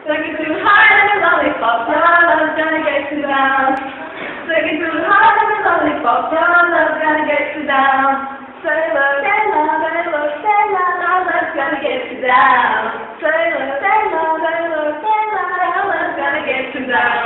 Looking too hard on the lollipop, your love's gonna get you down. Looking too hard on the lollipop, your love's gonna get you down. Sailor, sailor, sailor, sailor, your love's gonna get you down. Sailor, sailor, sailor, sailor, your love's gonna get you down.